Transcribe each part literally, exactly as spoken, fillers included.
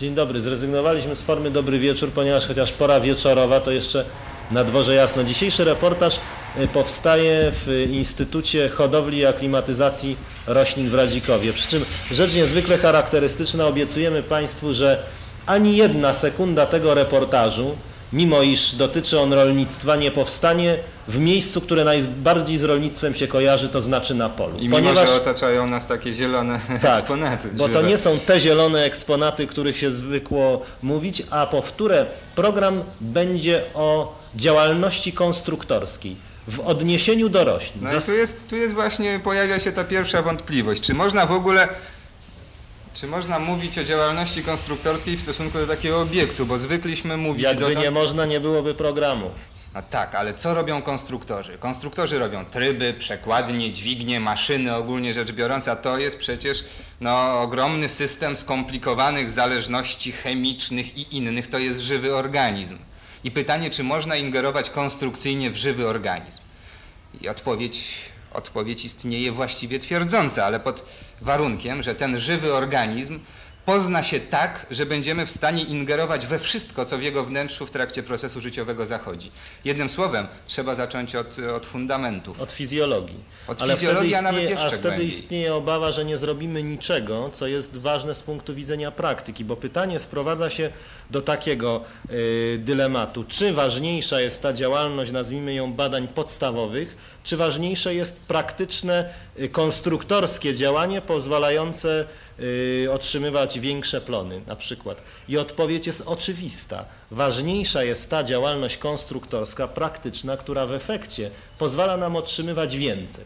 Dzień dobry. Zrezygnowaliśmy z formy dobry wieczór, ponieważ chociaż pora wieczorowa, to jeszcze na dworze jasno. Dzisiejszy reportaż powstaje w Instytucie Hodowli i Aklimatyzacji Roślin w Radzikowie. Przy czym rzecz niezwykle charakterystyczna, obiecujemy Państwu, że ani jedna sekunda tego reportażu, mimo iż dotyczy on rolnictwa, nie powstanie w miejscu, które najbardziej z rolnictwem się kojarzy, to znaczy na polu. I mimo, Ponieważ, że otaczają nas takie zielone tak, eksponaty. Bo żywe. To nie są te zielone eksponaty, których się zwykło mówić, a powtórę, program będzie o działalności konstruktorskiej w odniesieniu do roślin. No i tu jest, tu jest właśnie, pojawia się ta pierwsza wątpliwość. Czy można w ogóle... Czy można mówić o działalności konstruktorskiej w stosunku do takiego obiektu, bo zwykliśmy mówić... Jakby dotąd... nie można, nie byłoby programu. No tak, ale co robią konstruktorzy? Konstruktorzy robią tryby, przekładnie, dźwignie, maszyny, ogólnie rzecz biorąc, a to jest przecież no, ogromny system skomplikowanych zależności chemicznych i innych, to jest żywy organizm. I pytanie, czy można ingerować konstrukcyjnie w żywy organizm? I odpowiedź... Odpowiedź istnieje właściwie twierdząca, ale pod warunkiem, że ten żywy organizm pozna się tak, że będziemy w stanie ingerować we wszystko, co w jego wnętrzu w trakcie procesu życiowego zachodzi. Jednym słowem, trzeba zacząć od, od fundamentów. Od fizjologii. Od ale fizjologii, wtedy a nawet istnieje, jeszcze a wtedy głębiej. istnieje obawa, że nie zrobimy niczego, co jest ważne z punktu widzenia praktyki, bo pytanie sprowadza się do takiego y, dylematu. Czy ważniejsza jest ta działalność, nazwijmy ją badań podstawowych, czy ważniejsze jest praktyczne, y, konstruktorskie działanie pozwalające y, otrzymywać większe plony na przykład. I odpowiedź jest oczywista. Ważniejsza jest ta działalność konstruktorska, praktyczna, która w efekcie pozwala nam otrzymywać więcej.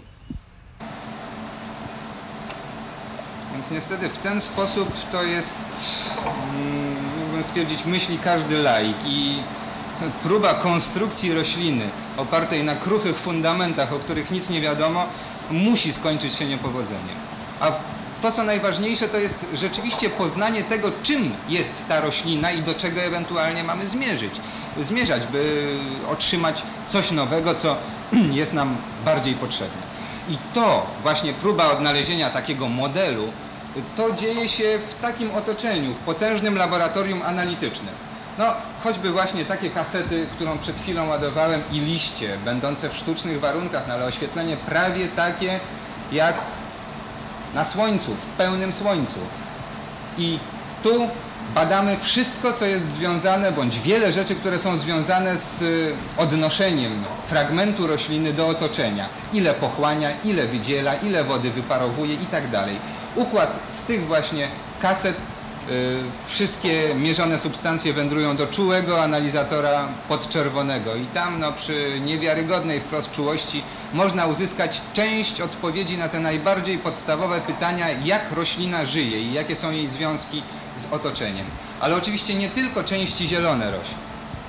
Więc niestety w ten sposób to jest, mógłbym stwierdzić, myśli każdy laik i próba konstrukcji rośliny opartej na kruchych fundamentach, o których nic nie wiadomo, musi skończyć się niepowodzeniem. A to, co najważniejsze, to jest rzeczywiście poznanie tego, czym jest ta roślina i do czego ewentualnie mamy zmierzyć. Zmierzać, by otrzymać coś nowego, co jest nam bardziej potrzebne. I to właśnie próba odnalezienia takiego modelu, to dzieje się w takim otoczeniu, w potężnym laboratorium analitycznym. No, choćby właśnie takie kasety, którą przed chwilą ładowałem, i liście, będące w sztucznych warunkach, no ale oświetlenie prawie takie jak na słońcu, w pełnym słońcu. I tu badamy wszystko, co jest związane, bądź wiele rzeczy, które są związane z odnoszeniem fragmentu rośliny do otoczenia. Ile pochłania, ile wydziela, ile wody wyparowuje i tak dalej. Układ z tych właśnie kaset, yy, wszystkie mierzone substancje wędrują do czułego analizatora podczerwonego i tam no, przy niewiarygodnej wprost czułości można uzyskać część odpowiedzi na te najbardziej podstawowe pytania, jak roślina żyje i jakie są jej związki z otoczeniem. Ale oczywiście nie tylko części zielone roślin.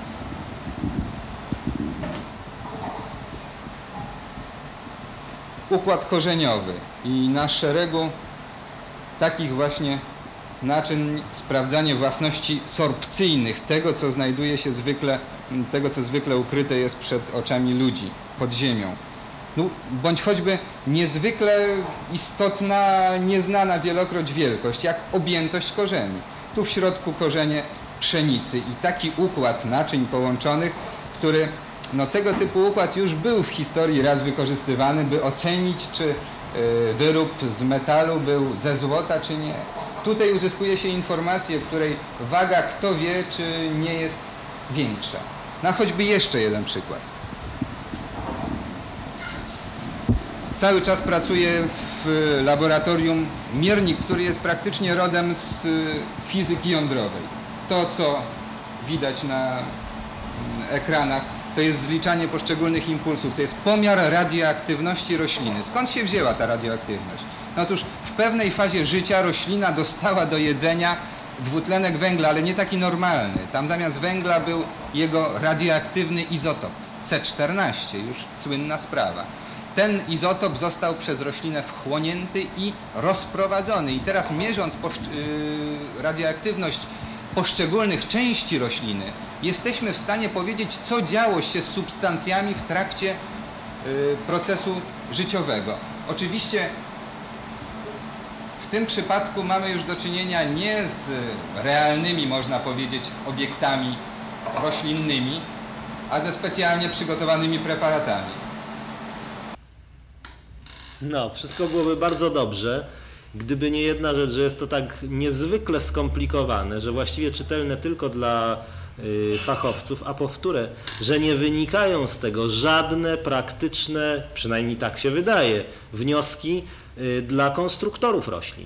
Układ korzeniowy i na szeregu takich właśnie naczyń sprawdzanie własności sorpcyjnych, tego co znajduje się zwykle, tego co zwykle ukryte jest przed oczami ludzi, pod ziemią. No, bądź choćby niezwykle istotna, nieznana wielokroć wielkość, jak objętość korzeni. Tu w środku korzenie pszenicy i taki układ naczyń połączonych, który, no tego typu układ już był w historii raz wykorzystywany, by ocenić, czy y, wyrób z metalu był ze złota, czy nie. Tutaj uzyskuje się informację, której waga, kto wie, czy nie jest większa. No choćby jeszcze jeden przykład. Cały czas pracuję w laboratorium miernik, który jest praktycznie rodem z fizyki jądrowej. To, co widać na ekranach, to jest zliczanie poszczególnych impulsów, to jest pomiar radioaktywności rośliny. Skąd się wzięła ta radioaktywność? No otóż w pewnej fazie życia roślina dostała do jedzenia dwutlenek węgla, ale nie taki normalny. Tam zamiast węgla był jego radioaktywny izotop, C czternaście, już słynna sprawa. Ten izotop został przez roślinę wchłonięty i rozprowadzony. I teraz mierząc yy, radioaktywność poszczególnych części rośliny, jesteśmy w stanie powiedzieć, co działo się z substancjami w trakcie yy, procesu życiowego. Oczywiście w w tym przypadku mamy już do czynienia nie z realnymi, można powiedzieć, obiektami roślinnymi, a ze specjalnie przygotowanymi preparatami. No, wszystko byłoby bardzo dobrze, gdyby nie jedna rzecz, że jest to tak niezwykle skomplikowane, że właściwie czytelne tylko dla y, fachowców, a powtórę, że nie wynikają z tego żadne praktyczne, przynajmniej tak się wydaje, wnioski y, dla konstruktorów roślin.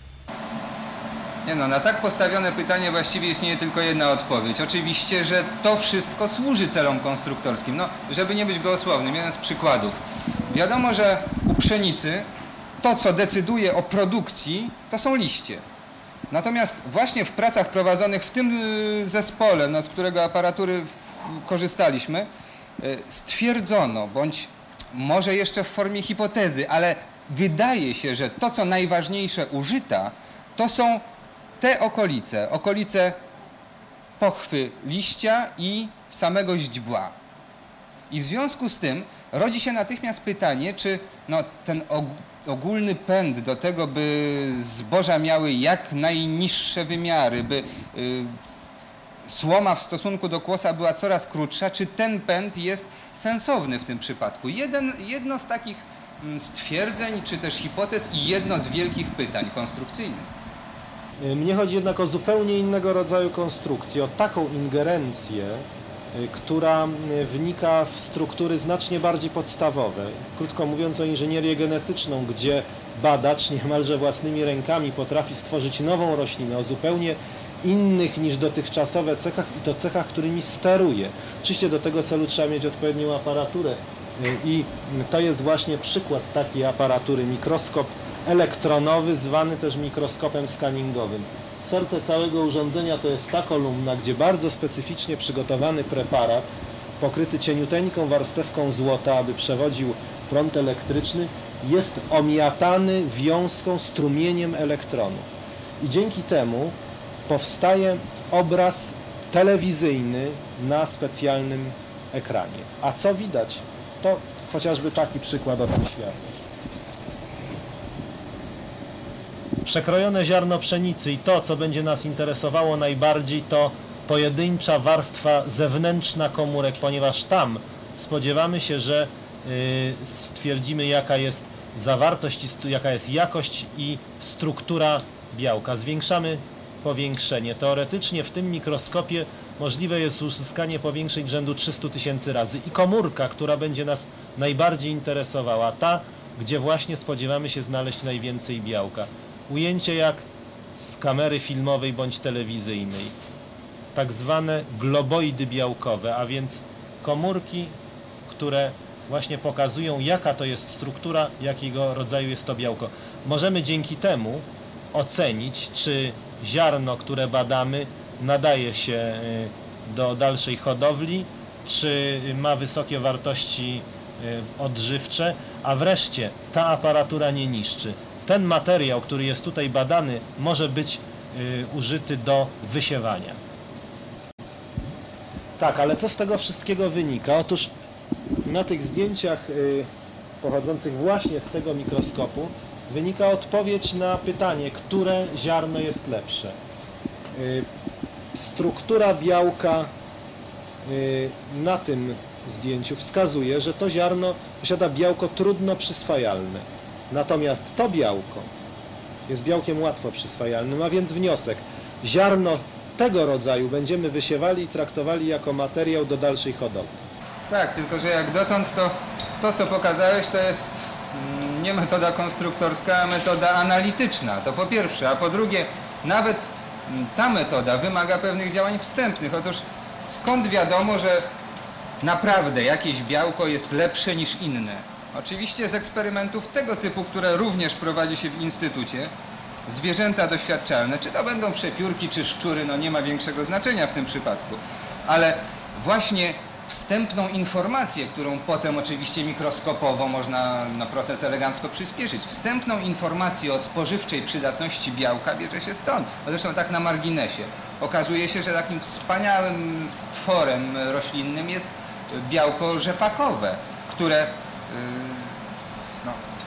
Nie no, na tak postawione pytanie właściwie istnieje tylko jedna odpowiedź. Oczywiście, że to wszystko służy celom konstruktorskim. No, żeby nie być gołosłownym, jeden z przykładów. Wiadomo, że u pszenicy to, co decyduje o produkcji, to są liście. Natomiast właśnie w pracach prowadzonych w tym zespole, no, z którego aparatury korzystaliśmy, stwierdzono, bądź może jeszcze w formie hipotezy, ale wydaje się, że to, co najważniejsze użyta, to są te okolice, okolice pochwy liścia i samego źdźbła. I w związku z tym rodzi się natychmiast pytanie, czy no, ten ogólny pęd do tego, by zboża miały jak najniższe wymiary, by y, słoma w stosunku do kłosa była coraz krótsza, czy ten pęd jest sensowny w tym przypadku? Jeden, jedno z takich stwierdzeń, czy też hipotez i jedno z wielkich pytań konstrukcyjnych. Mnie chodzi jednak o zupełnie innego rodzaju konstrukcję, o taką ingerencję, która wnika w struktury znacznie bardziej podstawowe. Krótko mówiąc, o inżynierię genetyczną, gdzie badacz niemalże własnymi rękami potrafi stworzyć nową roślinę o zupełnie innych niż dotychczasowe cechach i to cechach, którymi steruje. Oczywiście do tego celu trzeba mieć odpowiednią aparaturę i to jest właśnie przykład takiej aparatury, mikroskop elektronowy, zwany też mikroskopem skaningowym. Serce całego urządzenia to jest ta kolumna, gdzie bardzo specyficznie przygotowany preparat, pokryty cieniuteńką warstewką złota, aby przewodził prąd elektryczny, jest omiatany wiązką, strumieniem elektronów. I dzięki temu powstaje obraz telewizyjny na specjalnym ekranie. A co widać? To chociażby taki przykład o tym świadczy. Przekrojone ziarno pszenicy i to, co będzie nas interesowało najbardziej, to pojedyncza warstwa zewnętrzna komórek, ponieważ tam spodziewamy się, że y, stwierdzimy, jaka jest zawartość, jaka jest jakość i struktura białka. Zwiększamy powiększenie. Teoretycznie w tym mikroskopie możliwe jest uzyskanie powiększeń rzędu trzystu tysięcy razy. I komórka, która będzie nas najbardziej interesowała, ta, gdzie właśnie spodziewamy się znaleźć najwięcej białka. Ujęcie jak z kamery filmowej bądź telewizyjnej. Tak zwane globoidy białkowe, a więc komórki, które właśnie pokazują, jaka to jest struktura, jakiego rodzaju jest to białko. Możemy dzięki temu ocenić, czy ziarno, które badamy, nadaje się do dalszej hodowli, czy ma wysokie wartości odżywcze, a wreszcie ta aparatura nie niszczy. Ten materiał, który jest tutaj badany, może być y, użyty do wysiewania. Tak, ale co z tego wszystkiego wynika? Otóż na tych zdjęciach y, pochodzących właśnie z tego mikroskopu wynika odpowiedź na pytanie, które ziarno jest lepsze. Y, struktura białka y, na tym zdjęciu wskazuje, że to ziarno posiada białko trudno przyswajalne. Natomiast to białko jest białkiem łatwo przyswajalnym, a więc wniosek. Ziarno tego rodzaju będziemy wysiewali i traktowali jako materiał do dalszej hodowli. Tak, tylko że jak dotąd to, to co pokazałeś, to jest nie metoda konstruktorska, a metoda analityczna. To po pierwsze, a po drugie, nawet ta metoda wymaga pewnych działań wstępnych. Otóż skąd wiadomo, że naprawdę jakieś białko jest lepsze niż inne? Oczywiście z eksperymentów tego typu, które również prowadzi się w instytucie, zwierzęta doświadczalne, czy to będą przepiórki, czy szczury, no nie ma większego znaczenia w tym przypadku, ale właśnie wstępną informację, którą potem oczywiście mikroskopowo można no, proces elegancko przyspieszyć, wstępną informację o spożywczej przydatności białka bierze się stąd. Zresztą tak na marginesie. Okazuje się, że takim wspaniałym stworem roślinnym jest białko rzepakowe, które no,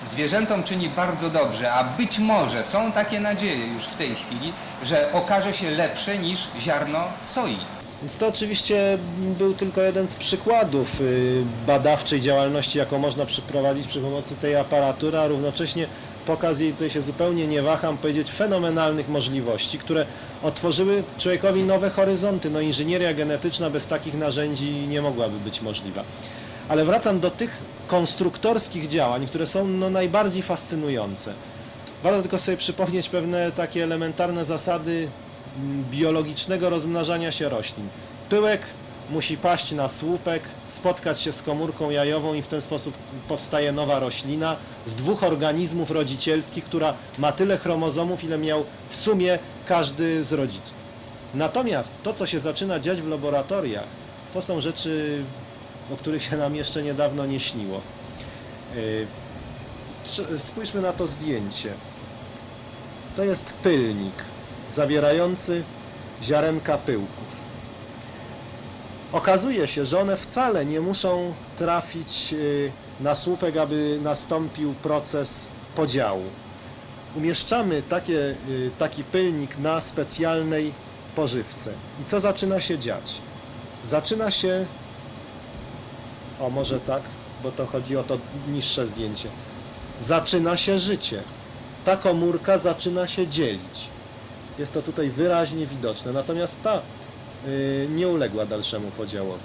zwierzętom czyni bardzo dobrze, a być może są takie nadzieje już w tej chwili, że okaże się lepsze niż ziarno soi. Więc to oczywiście był tylko jeden z przykładów badawczej działalności, jaką można przeprowadzić przy pomocy tej aparatury, a równocześnie pokaz jej, tutaj się zupełnie nie waham powiedzieć, fenomenalnych możliwości, które otworzyły człowiekowi nowe horyzonty. No, inżynieria genetyczna bez takich narzędzi nie mogłaby być możliwa. Ale wracam do tych konstruktorskich działań, które są no, najbardziej fascynujące. Warto tylko sobie przypomnieć pewne takie elementarne zasady biologicznego rozmnażania się roślin. Pyłek musi paść na słupek, spotkać się z komórką jajową i w ten sposób powstaje nowa roślina z dwóch organizmów rodzicielskich, która ma tyle chromozomów, ile miał w sumie każdy z rodziców. Natomiast to, co się zaczyna dziać w laboratoriach, to są rzeczy, o których się nam jeszcze niedawno nie śniło. Spójrzmy na to zdjęcie. To jest pylnik zawierający ziarenka pyłków. Okazuje się, że one wcale nie muszą trafić na słupek, aby nastąpił proces podziału. Umieszczamy takie, taki pylnik na specjalnej pożywce. I co zaczyna się dziać? Zaczyna się, o może tak, bo to chodzi o to niższe zdjęcie. Zaczyna się życie. Ta komórka zaczyna się dzielić. Jest to tutaj wyraźnie widoczne. Natomiast ta yy, nie uległa dalszemu podziałowi.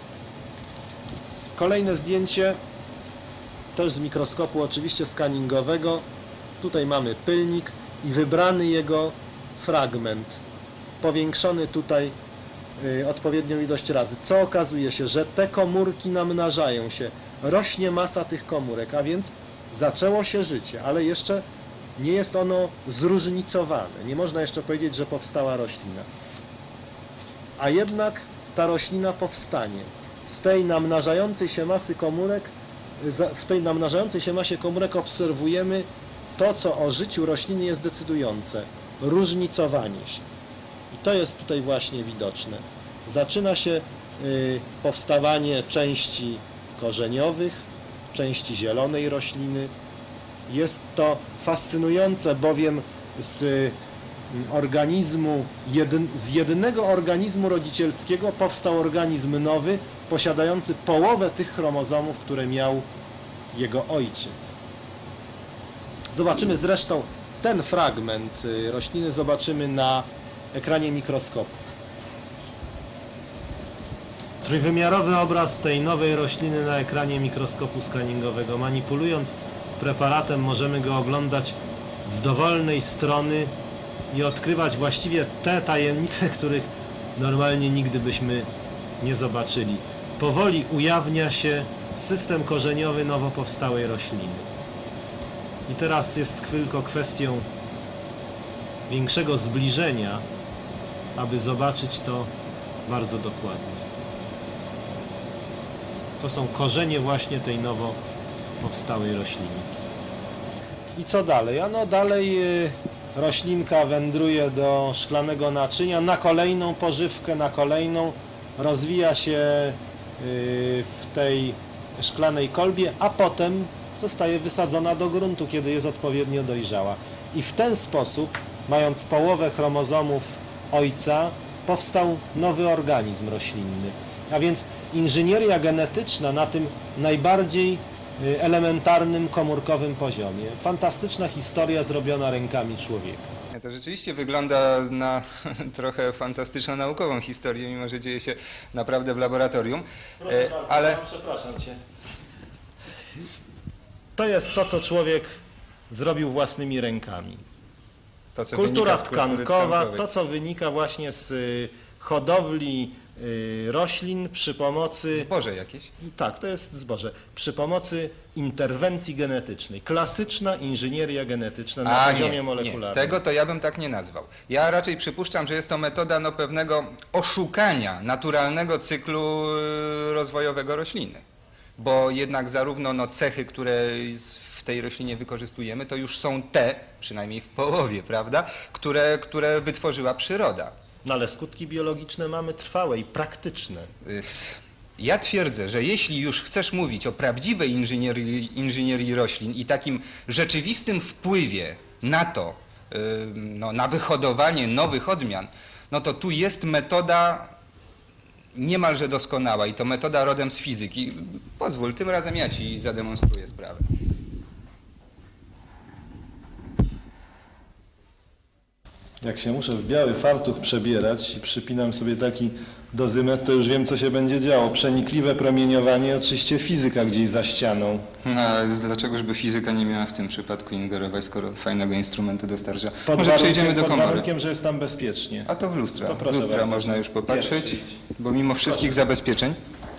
Kolejne zdjęcie, też z mikroskopu oczywiście skaningowego. Tutaj mamy pylnik i wybrany jego fragment. Powiększony tutaj yy, odpowiednią ilość razy. Co okazuje się, że te komórki namnażają się. Rośnie masa tych komórek, a więc zaczęło się życie, ale jeszcze nie jest ono zróżnicowane. Nie można jeszcze powiedzieć, że powstała roślina. A jednak ta roślina powstanie. Z tej namnażającej się masy komórek, w tej namnażającej się masie komórek obserwujemy to, co o życiu rośliny jest decydujące. Różnicowanie się. I to jest tutaj właśnie widoczne. Zaczyna się powstawanie części korzeniowych, części zielonej rośliny. Jest to fascynujące, bowiem z organizmu, z jednego organizmu rodzicielskiego powstał organizm nowy, posiadający połowę tych chromozomów, które miał jego ojciec. Zobaczymy zresztą ten fragment rośliny, zobaczymy na ekranie mikroskopu. Trójwymiarowy obraz tej nowej rośliny na ekranie mikroskopu skaningowego. Manipulując preparatem możemy go oglądać z dowolnej strony i odkrywać właściwie te tajemnice, których normalnie nigdy byśmy nie zobaczyli. Powoli ujawnia się system korzeniowy nowo powstałej rośliny. I teraz jest tylko kwestią większego zbliżenia, aby zobaczyć to bardzo dokładnie. To są korzenie właśnie tej nowo powstałej roślinki. I co dalej? Ano dalej roślinka wędruje do szklanego naczynia, na kolejną pożywkę, na kolejną, rozwija się w tej szklanej kolbie, a potem zostaje wysadzona do gruntu, kiedy jest odpowiednio dojrzała. I w ten sposób, mając połowę chromozomów ojca, powstał nowy organizm roślinny. A więc inżynieria genetyczna na tym najbardziej elementarnym, komórkowym poziomie. Fantastyczna historia zrobiona rękami człowieka. To rzeczywiście wygląda na trochę fantastyczno-naukową historię, mimo że dzieje się naprawdę w laboratorium. Proszę bardzo, ale przepraszam Cię. To jest to, co człowiek zrobił własnymi rękami. To, co Kultura z tkankowa, to co wynika właśnie z hodowli roślin przy pomocy... Zboże jakieś? Tak, to jest zboże. Przy pomocy interwencji genetycznej. Klasyczna inżynieria genetyczna na A, poziomie nie, molekularnym. Nie, tego to ja bym tak nie nazwał. Ja raczej przypuszczam, że jest to metoda no, pewnego oszukania naturalnego cyklu rozwojowego rośliny. Bo jednak zarówno no, cechy, które w tej roślinie wykorzystujemy, to już są te, przynajmniej w połowie, prawda, które, które wytworzyła przyroda. No ale skutki biologiczne mamy trwałe i praktyczne. Ja twierdzę, że jeśli już chcesz mówić o prawdziwej inżynierii, inżynierii roślin i takim rzeczywistym wpływie na to, no, na wyhodowanie nowych odmian, no to tu jest metoda niemalże doskonała i to metoda rodem z fizyki. Pozwól, tym razem ja ci zademonstruję sprawę. Jak się muszę w biały fartuch przebierać i przypinam sobie taki dozymetr, to już wiem, co się będzie działo. Przenikliwe promieniowanie, oczywiście fizyka gdzieś za ścianą. No, ale dlaczegożby fizyka nie miała w tym przypadku ingerować, skoro fajnego instrumentu dostarcza? Pod Może przejdziemy do pod komory. Pod warunkiem, że jest tam bezpiecznie. A to w lustra. To w lustra bardzo, można już popatrzeć, pierwszy. bo mimo wszystkich proszę. zabezpieczeń.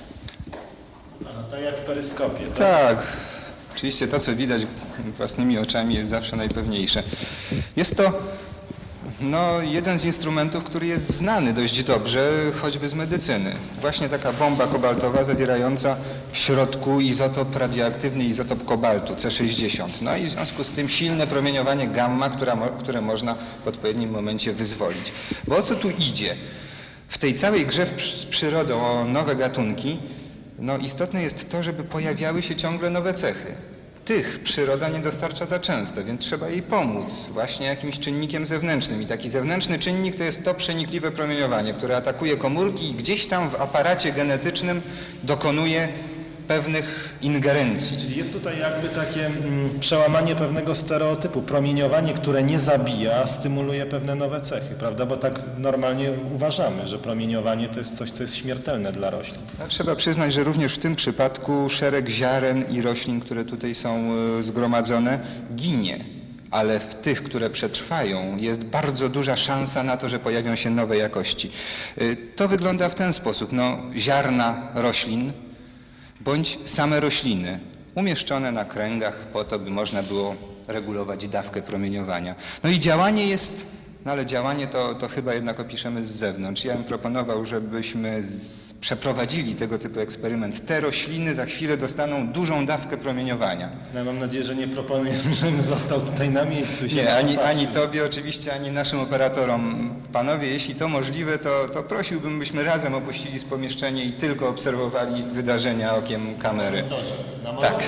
A, tak jak w peryskopie. Tak? tak. Oczywiście to, co widać własnymi oczami, jest zawsze najpewniejsze. Jest to no, jeden z instrumentów, który jest znany dość dobrze, choćby z medycyny. Właśnie taka bomba kobaltowa zawierająca w środku izotop radioaktywny, izotop kobaltu, C sześćdziesiąt. No i w związku z tym silne promieniowanie gamma, która, które można w odpowiednim momencie wyzwolić. Bo o co tu idzie? W tej całej grze z przyrodą o nowe gatunki, no, istotne jest to, żeby pojawiały się ciągle nowe cechy. Tych przyroda nie dostarcza za często, więc trzeba jej pomóc właśnie jakimś czynnikiem zewnętrznym. I taki zewnętrzny czynnik to jest to przenikliwe promieniowanie, które atakuje komórki i gdzieś tam w aparacie genetycznym dokonuje pewnych ingerencji. Czyli jest tutaj jakby takie mm, przełamanie pewnego stereotypu. Promieniowanie, które nie zabija, stymuluje pewne nowe cechy, prawda? Bo tak normalnie uważamy, że promieniowanie to jest coś, co jest śmiertelne dla roślin. No, trzeba przyznać, że również w tym przypadku szereg ziaren i roślin, które tutaj są y, zgromadzone, ginie. Ale w tych, które przetrwają, jest bardzo duża szansa na to, że pojawią się nowe jakości. Y, to wygląda w ten sposób. No, ziarna roślin bądź same rośliny umieszczone na kręgach po to, by można było regulować dawkę promieniowania. No i działanie jest, no ale działanie to, to chyba jednak opiszemy z zewnątrz. Ja bym proponował, żebyśmy z, przeprowadzili tego typu eksperyment. Te rośliny za chwilę dostaną dużą dawkę promieniowania. Ja mam nadzieję, że nie proponuję, żebym został tutaj na miejscu. Się nie, ani, ani tobie oczywiście, ani naszym operatorom. Panowie, jeśli to możliwe, to, to prosiłbym, byśmy razem opuścili z pomieszczenie i tylko obserwowali wydarzenia okiem kamery. Na tak.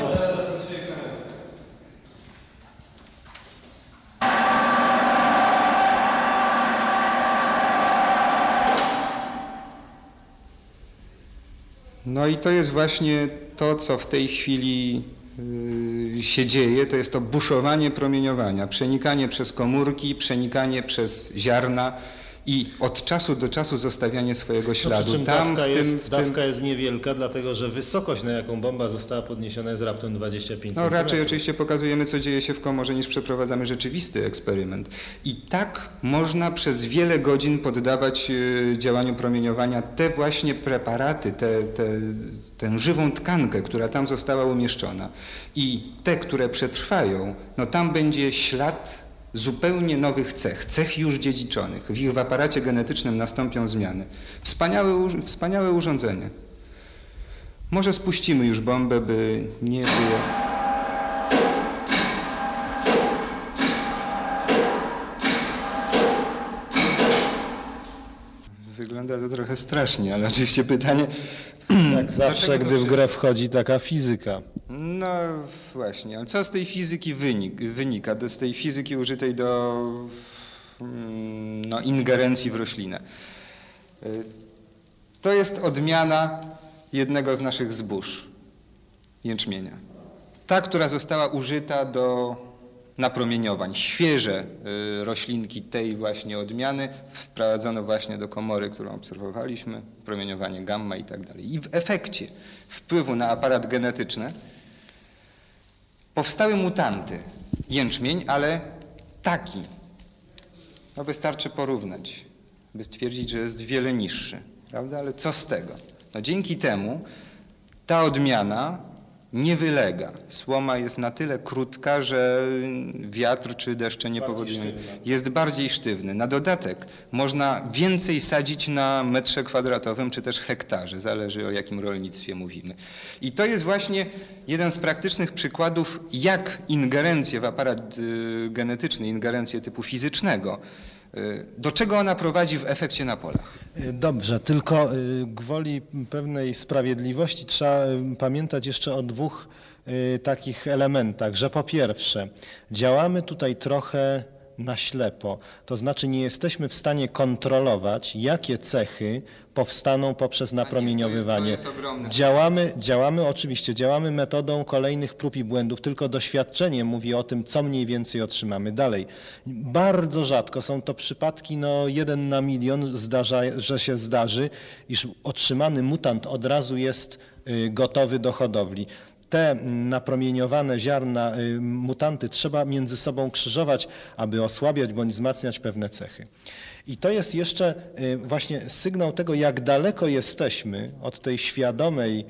No i to jest właśnie to, co w tej chwili yy, się dzieje, to jest to buszowanie promieniowania, przenikanie przez komórki, przenikanie przez ziarna i od czasu do czasu zostawianie swojego śladu. No, przy czym Tam dawka, w tym, jest, w dawka tym... jest niewielka, dlatego że wysokość, na jaką bomba została podniesiona, jest raptem dwadzieścia pięć centymetrów. No raczej oczywiście pokazujemy, co dzieje się w komorze, niż przeprowadzamy rzeczywisty eksperyment. I tak można przez wiele godzin poddawać y, działaniu promieniowania te właśnie preparaty, te, te, tę żywą tkankę, która tam została umieszczona. I te, które przetrwają, no tam będzie ślad zupełnie nowych cech, cech już dziedziczonych. W ich w aparacie genetycznym nastąpią zmiany. Wspaniałe, wspaniałe urządzenie. Może spuścimy już bombę, by nie było... Wygląda to trochę strasznie, ale oczywiście pytanie... Jak zawsze, gdy w grę wchodzi taka fizyka. No właśnie, ale co z tej fizyki wynik, wynika, z tej fizyki użytej do no, ingerencji w roślinę? To jest odmiana jednego z naszych zbóż, jęczmienia. Ta, która została użyta do napromieniowań. Świeże y, roślinki tej właśnie odmiany wprowadzono właśnie do komory, którą obserwowaliśmy, promieniowanie gamma i tak dalej. I w efekcie wpływu na aparat genetyczny powstały mutanty. Jęczmień, ale taki. No wystarczy porównać, by stwierdzić, że jest wiele niższy. Prawda? Ale co z tego? No dzięki temu ta odmiana nie wylega. Słoma jest na tyle krótka, że wiatr czy deszcze nie powodują. Jest bardziej sztywny. Na dodatek można więcej sadzić na metrze kwadratowym czy też hektarze. Zależy, o jakim rolnictwie mówimy. I to jest właśnie jeden z praktycznych przykładów, jak ingerencje w aparat genetyczny, ingerencje typu fizycznego Do czego ona prowadzi w efekcie na polach? Dobrze, tylko gwoli pewnej sprawiedliwości trzeba pamiętać jeszcze o dwóch takich elementach, że po pierwsze działamy tutaj trochę na ślepo, to znaczy nie jesteśmy w stanie kontrolować, jakie cechy powstaną poprzez napromieniowywanie. To jest, to jest ogromne. Działamy, działamy oczywiście, działamy metodą kolejnych prób i błędów, tylko doświadczenie mówi o tym, co mniej więcej otrzymamy dalej. Bardzo rzadko są to przypadki, no jeden na milion zdarza, że się zdarzy, iż otrzymany mutant od razu jest gotowy do hodowli. Te napromieniowane ziarna, mutanty trzeba między sobą krzyżować, aby osłabiać bądź wzmacniać pewne cechy. I to jest jeszcze właśnie sygnał tego, jak daleko jesteśmy od tej świadomej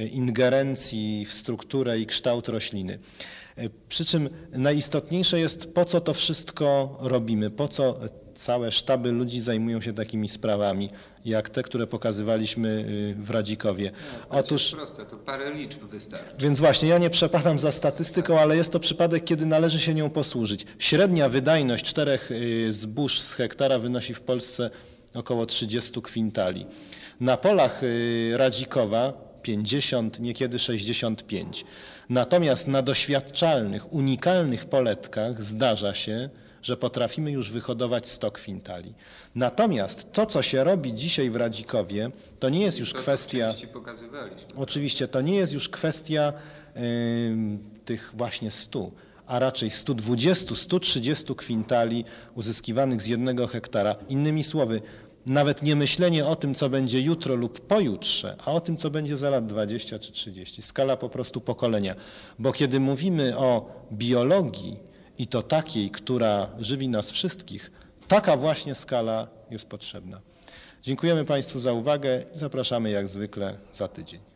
ingerencji w strukturę i kształt rośliny. Przy czym najistotniejsze jest, po co to wszystko robimy, po co całe sztaby ludzi zajmują się takimi sprawami, jak te, które pokazywaliśmy w Radzikowie. No, Otóż jest proste, to parę liczb wystarczy. Więc właśnie, ja nie przepadam za statystyką, ale jest to przypadek, kiedy należy się nią posłużyć. Średnia wydajność czterech zbóż z hektara wynosi w Polsce około trzydzieści kwintali. Na polach Radzikowa pięćdziesiąt, niekiedy sześćdziesiąt pięć. Natomiast na doświadczalnych, unikalnych poletkach zdarza się, że potrafimy już wyhodować sto kwintali. Natomiast to, co się robi dzisiaj w Radzikowie, to nie jest już kwestia... Oczywiście, to nie jest już kwestia y, tych właśnie stu, a raczej stu dwudziestu, stu trzydziestu kwintali uzyskiwanych z jednego hektara. Innymi słowy, nawet nie myślenie o tym, co będzie jutro lub pojutrze, a o tym, co będzie za lat dwadzieścia czy trzydzieści. Skala po prostu pokolenia. Bo kiedy mówimy o biologii i to takiej, która żywi nas wszystkich, taka właśnie skala jest potrzebna. Dziękujemy Państwu za uwagę i zapraszamy jak zwykle za tydzień.